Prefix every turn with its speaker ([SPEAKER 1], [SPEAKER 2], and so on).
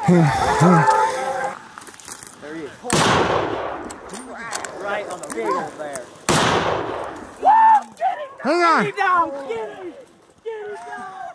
[SPEAKER 1] There he is. Right on the big old bear.
[SPEAKER 2] Whoa! Get him!
[SPEAKER 1] Hang on!
[SPEAKER 2] Get him down! Get him! Get him down!